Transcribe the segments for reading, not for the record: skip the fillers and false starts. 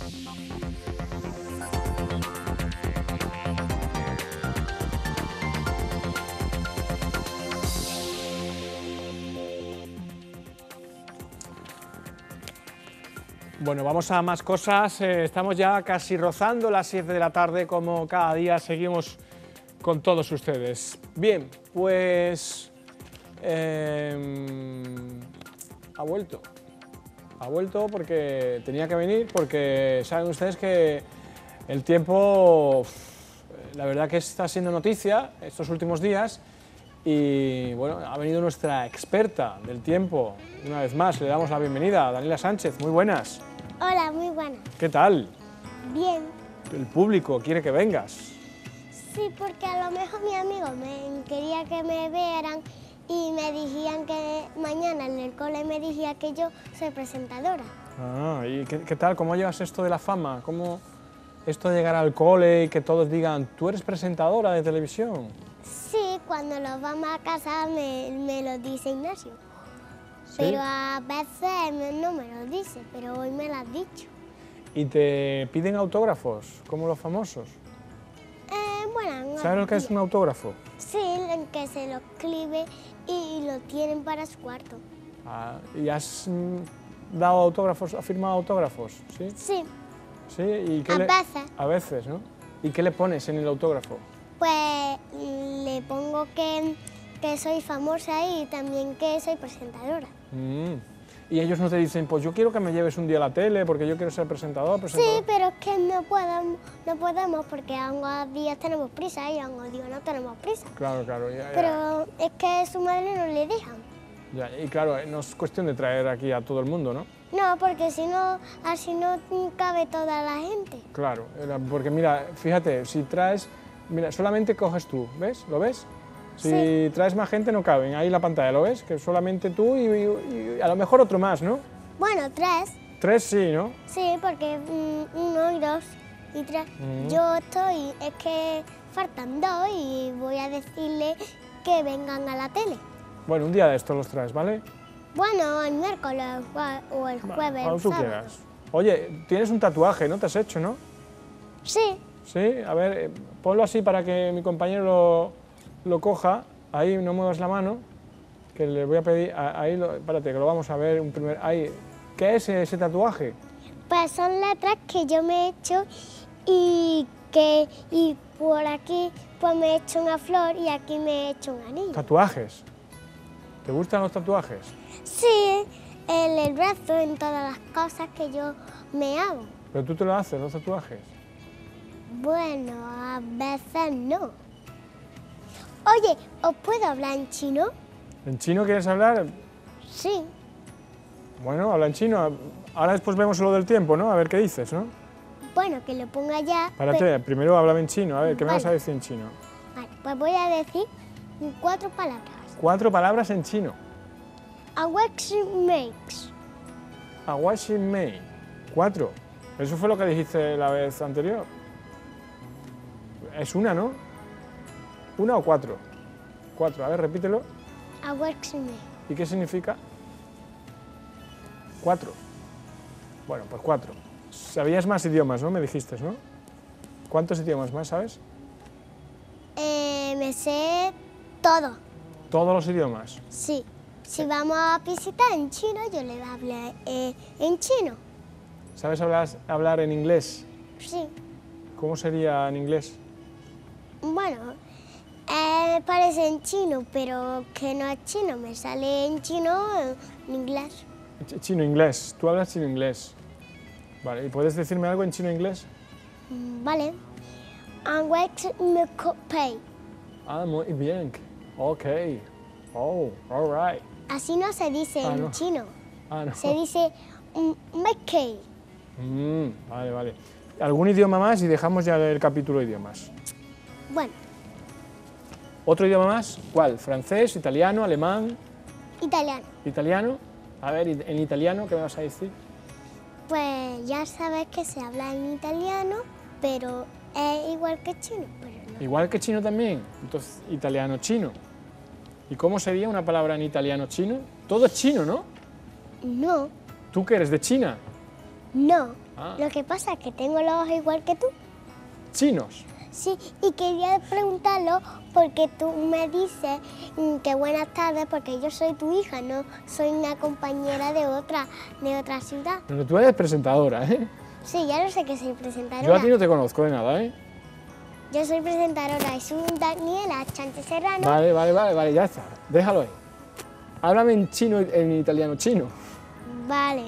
Bueno, vamos a más cosas. Estamos ya casi rozando las 7 de la tarde, como cada día seguimos con todos ustedes. Bien, pues ha vuelto porque tenía que venir, porque saben ustedes que el tiempo, la verdad que está siendo noticia estos últimos días. Y bueno, ha venido nuestra experta del tiempo, una vez más, le damos la bienvenida a Daniela Sánchez. Muy buenas. Hola, muy buena. ¿Qué tal? Bien. El público quiere que vengas. Sí, porque a lo mejor mis amigos quería que me vieran y me dijían que mañana en el cole me decía que yo soy presentadora. Ah, ¿y qué tal? ¿Cómo llevas esto de la fama? ¿Cómo esto de llegar al cole y que todos digan, tú eres presentadora de televisión? Sí, cuando nos vamos a casa me lo dice Ignacio. ¿Sí? Pero a veces no me lo dice, pero hoy me lo has dicho. ¿Y te piden autógrafos, como los famosos? Bueno, ¿Sabes lo que es un autógrafo? Sí, en que se lo escribe y lo tienen para su cuarto. Ah, ¿y has dado autógrafos, has firmado autógrafos? ¿Sí? Sí, ¿Sí? ¿Y qué a veces. A veces, ¿no? ¿Y qué le pones en el autógrafo? Pues le pongo que soy famosa y también que soy presentadora. Y ellos no te dicen, pues yo quiero que me lleves un día a la tele porque yo quiero ser presentador. Sí, pero es que no podemos porque algunos días tenemos prisa y algunos días no tenemos prisa. Claro, claro. Ya. Pero es que su madre no le deja. Ya, y claro, no es cuestión de traer aquí a todo el mundo, ¿no? No, porque si no, así no cabe toda la gente. Claro, porque mira, fíjate, si traes, mira, solamente coges tú, ¿ves? ¿Lo ves? Si Sí. traes más gente no caben, ahí la pantalla, ¿lo ves? Que solamente tú y a lo mejor otro más, ¿no? Bueno, 3. 3 sí, ¿no? Sí, porque 1 y 2 y 3. Yo estoy, es que faltan 2 y voy a decirle que vengan a la tele. Bueno, un día de estos los traes, ¿vale? Bueno, el miércoles o el jueves, Cuando el tú sábado. quieras. Oye, tienes un tatuaje, ¿no? ¿Te has hecho, no? Sí, Sí, a ver, ponlo así para que mi compañero lo coja. Ahí, no muevas la mano, que le voy a pedir, ahí, espérate, que lo vamos a ver un primer, ahí. ¿Qué es ese tatuaje? pues son letras que yo me he hecho y por aquí pues me he hecho una flor y aquí me he hecho un anillo. ¿Tatuajes? ¿Te gustan los tatuajes? Sí, en el brazo, en todas las cosas que yo me hago. ¿Pero tú te lo haces, los tatuajes? Bueno, a veces no. Oye, ¿os puedo hablar en chino? ¿En chino quieres hablar? Sí. Bueno, habla en chino. Ahora después vemos lo del tiempo, ¿no? A ver qué dices, ¿no? Bueno, que lo ponga ya. Espérate, primero háblame en chino. A ver, ¿qué me vas a Vale. decir en chino? Vale, pues voy a decir 4 palabras. 4 palabras en chino. Awexing makes. Awashi mei. 4. Eso fue lo que dijiste la vez anterior. Es una, ¿no? ¿Una o 4? 4. A ver, repítelo. Awexing make. ¿Y qué significa? 4. Bueno, pues 4. Sabías más idiomas, ¿no? Me dijiste, ¿no? ¿Cuántos idiomas más sabes? Me sé todo. Todos los idiomas. Sí. Si vamos a visitar en chino, yo le voy a hablar en chino. ¿Sabes hablar en inglés? Sí. ¿Cómo sería en inglés? Bueno, parece en chino, pero que no es chino. Me sale en chino en inglés. Chino-inglés. Tú hablas chino-inglés. Vale, ¿y puedes decirme algo en chino-inglés? Vale. Awexing pay. Ah, muy bien. Ok. Oh, all right. Así no se dice Ah, en no. chino. Ah, no. Se dice make. Vale, vale. ¿Algún idioma más y dejamos ya el capítulo de idiomas? Bueno, ¿Otro idioma más? ¿Cuál? ¿Francés, italiano, alemán, italiano. italiano? A ver, en italiano, ¿qué me vas a decir? Pues ya sabes que se habla en italiano, pero es igual que chino. Pero no. Igual que chino también. Entonces, italiano-chino. ¿Y cómo sería una palabra en italiano-chino? Todo es chino, ¿no? No, ¿Tú que eres de China? No, Ah. lo que pasa es que tengo los ojos igual que tú. Chinos. Sí, y quería preguntarlo porque tú me dices que buenas tardes porque yo soy tu hija, no soy una compañera de otra ciudad. Pero tú eres presentadora, ¿eh? Sí, ya lo sé que soy Yo a presentadora. ti no te conozco de nada, ¿eh? Yo soy presentadora y soy Daniela Sánchez Serrano. Vale, ya está. Déjalo ahí. Háblame en chino, en italiano chino. Vale.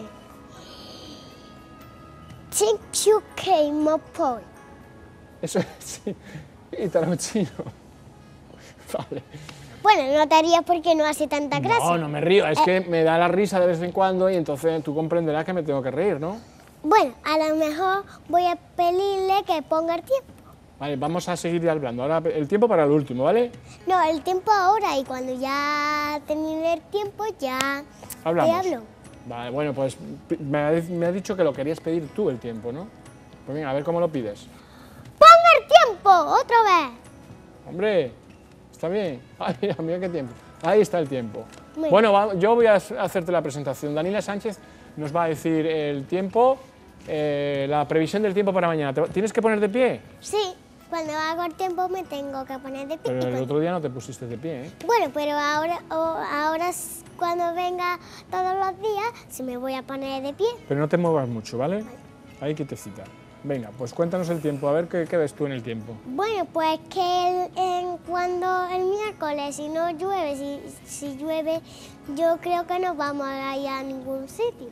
Ching Chiu Kei Mo Poi. Eso es, sí. Italiano chino. Vale. Bueno, no te harías porque no hace tanta gracia. No, no me río. Es que me da la risa de vez en cuando y entonces tú comprenderás que me tengo que reír, ¿no? Bueno, a lo mejor voy a pedirle que ponga el tiempo. Vale, vamos a seguir hablando. Ahora el tiempo para el último, ¿vale? No, el tiempo ahora y cuando ya termine el tiempo ya Hablamos. te hablo. Vale, bueno, pues me ha dicho que lo querías pedir tú el tiempo, ¿no? Pues venga, a ver cómo lo pides. ¡Ponga el tiempo! ¡Otra vez! Hombre, está bien. Ay, mira qué tiempo. Ahí está el tiempo. Muy Bueno, yo voy a hacerte la presentación. Daniela Sánchez nos va a decir el tiempo, la previsión del tiempo para mañana. ¿Tienes que poner de pie? Sí, cuando hago el tiempo me tengo que poner de pie. Pero Y el cuando- otro día no te pusiste de pie, ¿eh? Bueno, pero ahora cuando venga todos los días, sí me voy a poner de pie. Pero no te muevas mucho, ¿vale? Ahí quietecita. Venga, pues cuéntanos el tiempo, a ver qué ves tú en el tiempo. Bueno, pues que cuando el miércoles, si no llueve, si llueve, yo creo que no vamos a ir a ningún sitio.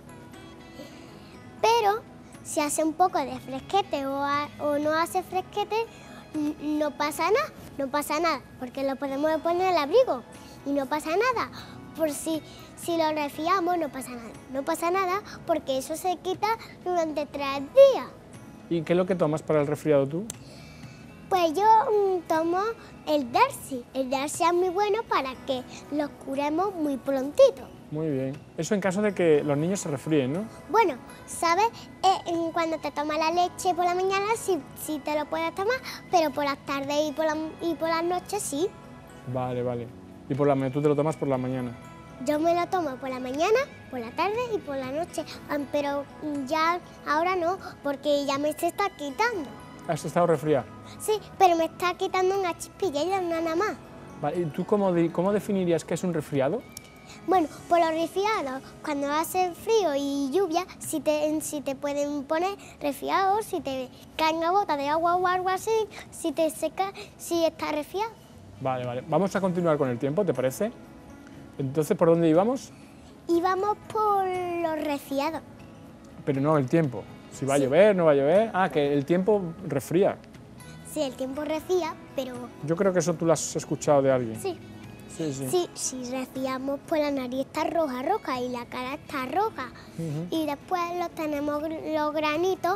Pero si hace un poco de fresquete o no hace fresquete, no pasa nada, porque lo podemos poner el abrigo y no pasa nada. Por si lo resfriamos, no pasa nada, porque eso se quita durante 3 días. ¿Y qué es lo que tomas para el resfriado tú? Pues yo tomo el Darcy. El Darcy es muy bueno para que los curemos muy prontito. Muy bien. Eso en caso de que los niños se resfríen, ¿no? Bueno, ¿sabes? Cuando te tomas la leche por la mañana sí te lo puedes tomar, pero por las tardes y por las noches sí. Vale, vale. Y tú te lo tomas por la mañana. Yo me lo tomo por la mañana, por la tarde y por la noche, pero ya ahora no, porque ya me se está quitando. ¿Has estado resfriado? Sí, pero me está quitando una chispilla y nada más. Vale, ¿y tú cómo definirías que es un resfriado? Bueno, por los resfriados, cuando hace frío y lluvia, si te pueden poner resfriado, si te cae una gota de agua o algo así, si te seca, si está resfriado. Vale, vale. Vamos a continuar con el tiempo, ¿te parece? Entonces, ¿por dónde íbamos? Y vamos por los resfriados. Pero no, el tiempo. Si va a Sí. llover, no va a llover. Ah, que el tiempo resfría. Sí, el tiempo resfría, pero Yo creo que eso tú lo has escuchado de alguien. sí. Sí, sí. Sí, si resfriamos, pues la nariz está roja y la cara está roja. Y después tenemos los granitos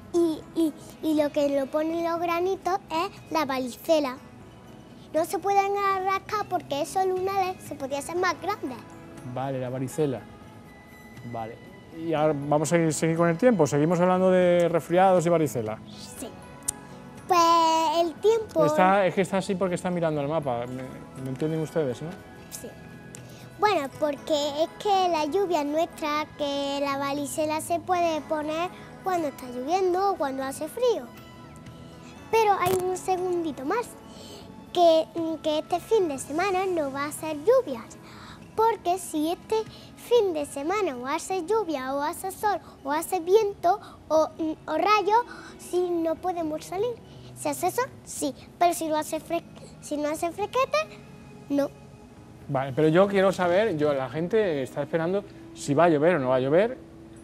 y lo que lo ponen los granitos es la varicela. No se pueden rascar porque esos lunares se podían hacer más grandes. Vale, la varicela. Vale. Y ahora vamos a seguir con el tiempo. Seguimos hablando de resfriados y varicela. Sí. Pues el tiempo... Es que está así porque está mirando el mapa. ¿Me entienden ustedes, no? Sí. Bueno, porque es que la lluvia nuestra, que la varicela se puede poner cuando está lloviendo o cuando hace frío. Pero hay un segundito más, que este fin de semana no va a ser lluvias, porque si este fin de semana o hace lluvia o hace sol o hace viento o rayos, sí, no podemos salir. Si hace sol, sí, pero si no hace fresquete, no. Vale, pero yo quiero saber, la gente está esperando si va a llover o no va a llover,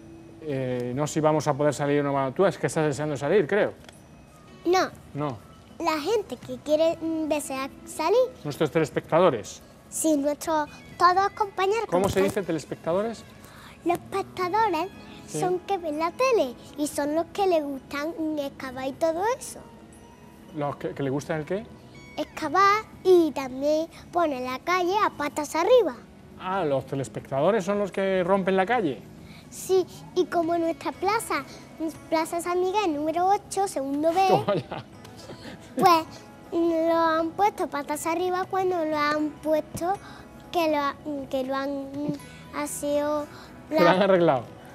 no si vamos a poder salir o no vamos. Tú es que estás deseando salir, creo. No, No, la gente que quiere desear salir, nuestros telespectadores. sí, todos compañeros. ¿Cómo se como dice telespectadores? Los espectadores Sí. son que ven la tele y son los que les gustan excavar y todo eso. ¿Los que le gustan el qué? Excavar y también poner la calle a patas arriba. Ah, los telespectadores son los que rompen la calle. Sí, y como nuestra Plaza San Miguel número 8, segundo B, Toma ya. pues lo han puesto patas arriba cuando lo han puesto que lo han sido... Que lo han arreglado.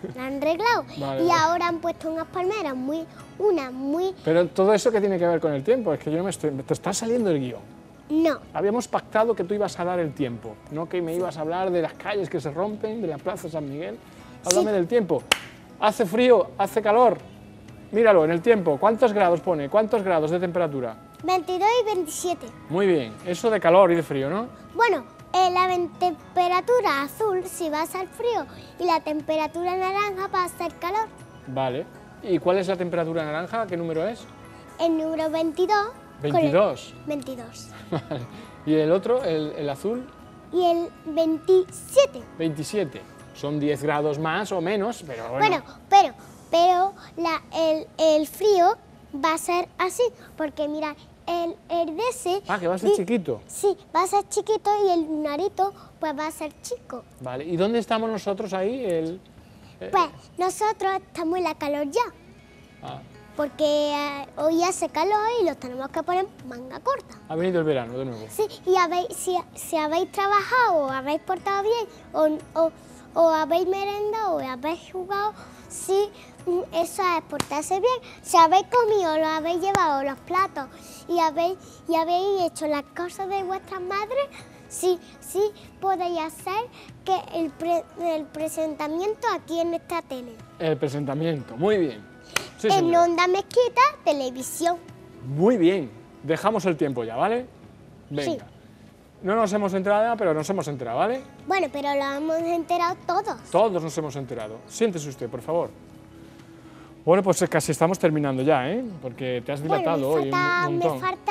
la han arreglado. Vale, Y vale. ahora han puesto unas palmeras muy... Pero todo eso que tiene que ver con el tiempo, es que yo no me estoy... Te está saliendo el guión. No, Habíamos pactado que tú ibas a dar el tiempo, no que me ibas a hablar de las calles que se rompen, de la Plaza San Miguel. Háblame del tiempo. Hace frío, hace calor. Míralo, en el tiempo. ¿Cuántos grados pone? ¿Cuántos grados de temperatura? 22 y 27. Muy bien. Eso de calor y de frío, ¿no? Bueno, la temperatura azul si va a ser frío y la temperatura naranja va a ser calor. Vale. ¿Y cuál es la temperatura naranja? ¿Qué número es? El número 22. con el 22. 22. Vale. ¿Y el otro, el azul? Y el 27. 27. Son 10 grados más o menos, pero bueno. Pero el frío va a ser así, porque mira, el de ese... Ah, que va a ser chiquito. Sí, va a ser chiquito y el lunarito pues va a ser chico. Vale. ¿Y dónde estamos nosotros ahí? Pues nosotros estamos en la calor ya, Ah, porque hoy hace calor y los tenemos que poner manga corta. ha venido el verano de nuevo. Sí, y si habéis trabajado o habéis portado bien o habéis merendado o habéis jugado, sí, eso es portarse bien. Si habéis comido, lo habéis llevado los platos y habéis hecho las cosas de vuestras madres, sí podéis hacer que el presentamiento aquí en esta tele. El presentamiento, muy bien. Sí, En señor. Onda Mezquita, televisión. Muy bien. Dejamos el tiempo ya, ¿vale? Venga. Sí. No nos hemos enterado, pero nos hemos enterado, ¿vale? Bueno, pero lo hemos enterado todos. Todos nos hemos enterado. Siéntese usted, por favor. Bueno, pues casi estamos terminando ya, ¿eh? Porque te has dilatado hoy un montón. Me falta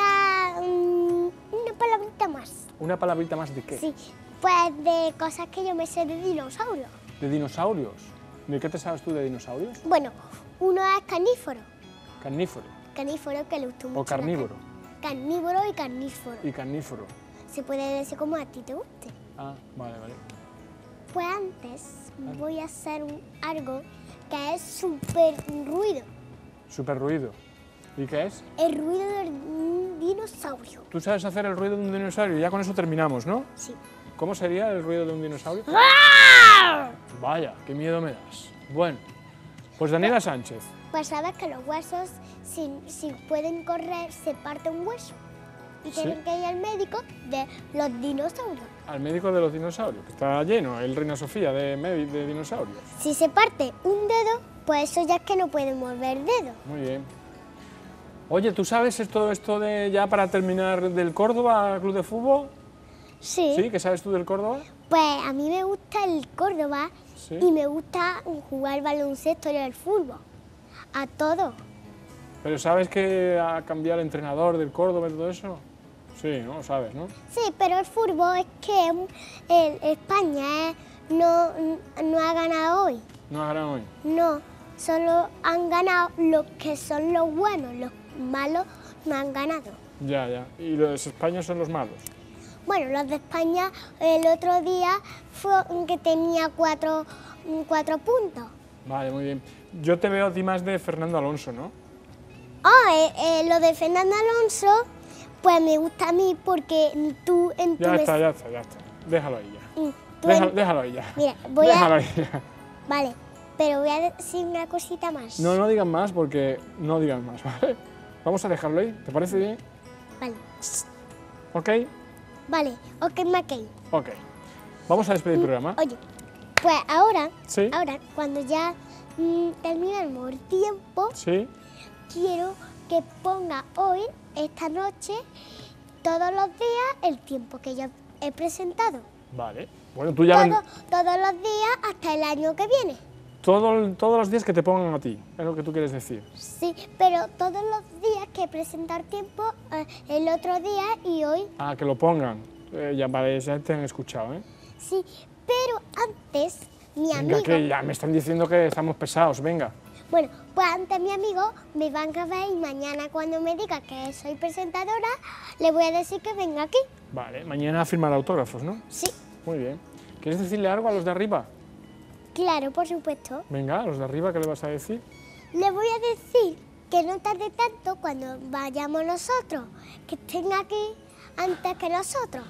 una palabrita más. ¿Una palabrita más de qué? Sí, pues de cosas que yo me sé de dinosaurios. ¿De dinosaurios? ¿De qué te sabes tú de dinosaurios? Bueno, uno es carníforo. Carníforo. Carníforo que le gustó mucho. O carnívoro. Carnívoro y carníforo. Y carníforo. Se puede decir como a ti te guste. Ah, vale, vale. Pues antes voy a hacer algo que es súper ruido. Súper ruido. ¿Y qué es? El ruido del dinosaurio. Tú sabes hacer el ruido de un dinosaurio. Ya con eso terminamos, ¿no? Sí. ¿Cómo sería el ruido de un dinosaurio? Vaya, qué miedo me das. Bueno, pues Daniela Sánchez. Pues sabes que los huesos, si pueden correr, se parte un hueso. Y Sí. tienen que ir al médico de los dinosaurios. Al médico de los dinosaurios, que está lleno, el Reina Sofía de dinosaurios. Si se parte un dedo, pues eso ya es que no pueden mover el dedo. Muy bien. Oye, ¿tú sabes todo esto de, ya para terminar, del Córdoba Club de Fútbol? Sí. ¿Sí? ¿Qué sabes tú del Córdoba? Pues a mí me gusta el Córdoba Sí. y me gusta jugar baloncesto y el fútbol. A todo. ¿Pero sabes que ha cambiado el entrenador del Córdoba y todo eso? Sí, ¿no? Sabes, ¿no? Sí, pero el fútbol es que España no ha ganado hoy. No ha ganado hoy. No, solo han ganado los que son los buenos, los malos no han ganado. Ya, ya. Y los españoles son los malos. Bueno, los de España el otro día fue que tenía cuatro puntos. Vale, muy bien. Yo te veo a ti más de Fernando Alonso, ¿no? Lo de Fernando Alonso, pues me gusta a mí porque tú en tu... Ya está, ya está, ya está. Déjalo ahí ya. tú Déjalo ahí ya. Mira, Déjalo ahí ya. Vale, pero voy a decir una cosita más. No, no digan más porque no digan más, ¿vale? Vamos a dejarlo ahí, ¿te parece bien? Vale, ¿Ok? vale, ok, McKay. Ok. Vamos a despedir el programa. Oye, pues ahora, Sí. cuando ya terminemos el tiempo, Sí. quiero que ponga hoy, esta noche, todos los días, el tiempo que yo he presentado. Vale. Bueno, tú ya Todos los días hasta el año que viene. todos los días que te pongan a ti, es lo que tú quieres decir. Sí, pero todos los días que presentar tiempo, el otro día y hoy, Ah, que lo pongan. Ya, vale, ya te han escuchado, ¿eh? sí. Pero antes, mi Venga, amigo... que ya me están diciendo que estamos pesados, venga. Bueno, pues antes mi amigo me van a ver y mañana cuando me diga que soy presentadora, le voy a decir que venga aquí. Vale, mañana a firmar autógrafos, ¿no? Sí, Muy bien. ¿Quieres decirle algo a los de arriba? claro, por supuesto. Venga, a los de arriba, ¿qué le vas a decir? Le voy a decir que no tarde tanto cuando vayamos nosotros, que estén aquí antes que nosotros.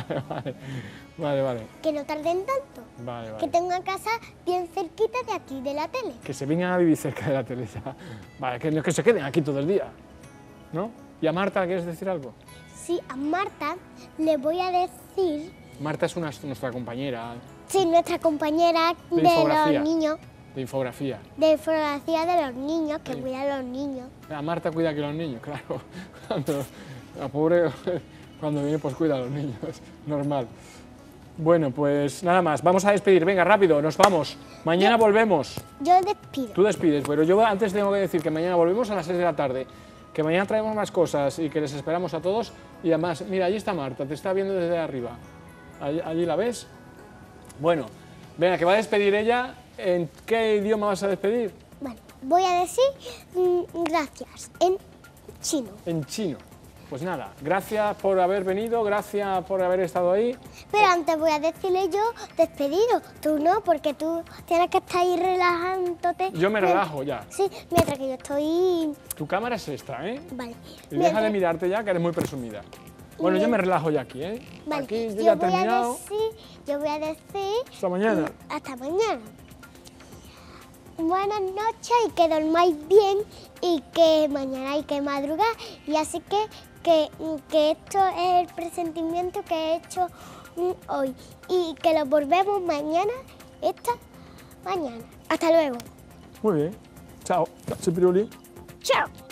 Vale. Que no tarden tanto. Vale. Que tengan casa bien cerquita de aquí, de la tele. Que se vengan a vivir cerca de la tele ya. Vale, que no que se queden aquí todo el día, ¿no? ¿Y a Marta quieres decir algo? Sí, a Marta le voy a decir... Marta es nuestra compañera Sí, nuestra compañera De de infografía. los niños. de infografía. De infografía de los niños, que cuida a los niños. A Marta cuida que los niños, claro. La pobre, cuando viene, pues cuida a los niños, normal. Bueno, pues nada más, vamos a despedir. Venga, rápido, nos vamos. Mañana volvemos. Yo despido. Tú despides, pero yo antes tengo que decir que mañana volvemos a las 6 de la tarde. Que mañana traemos más cosas y que les esperamos a todos. Y además, mira, allí está Marta, te está viendo desde arriba. Allí la ves. Bueno, venga, que va a despedir ella. ¿En qué idioma vas a despedir? Bueno, voy a decir gracias en chino. En chino. Pues nada, gracias por haber venido, gracias por haber estado ahí. Pero antes voy a decirle yo despedido. Tú no, porque tú tienes que estar ahí relajándote. Yo me relajo ya. Sí, mientras que yo estoy... Tu cámara es esta, ¿eh? Vale. Y deja de mirarte ya, que eres muy presumida. Bueno, yo me relajo ya aquí, ¿eh? Vale. Aquí yo ya he terminado. Yo voy a decir... Hasta mañana. Hasta mañana. Buenas noches y que dormáis bien y que mañana hay que madrugar. Y así que esto es el presentimiento que he hecho hoy. Y que lo volvemos mañana, esta mañana. Hasta luego. Muy bien. Chao. Grazie, Piruli. Chao.